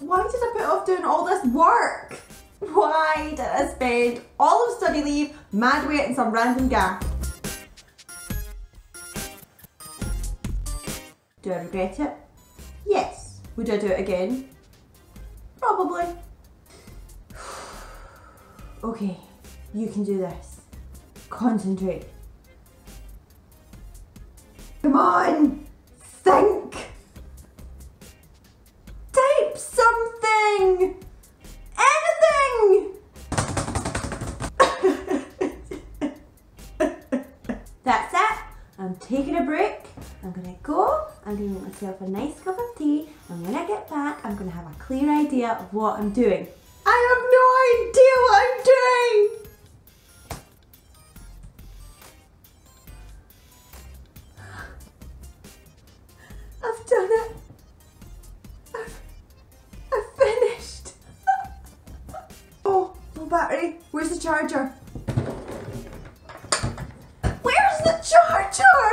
Why did I put off doing all this work? Why did I spend all of study leave mad waiting some random guy? Do I regret it? Yes. Would I do it again? Probably. Okay, you can do this. Concentrate. Come on! Think! Type something! Anything! That's it. I'm taking a break. I'm gonna go, I'm gonna make myself a nice cup of tea, and when I get back, I'm gonna have a clear idea of what I'm doing. I have no idea what I'm doing! I've done it. I've finished. Oh, no battery. Where's the charger? Where's the charger?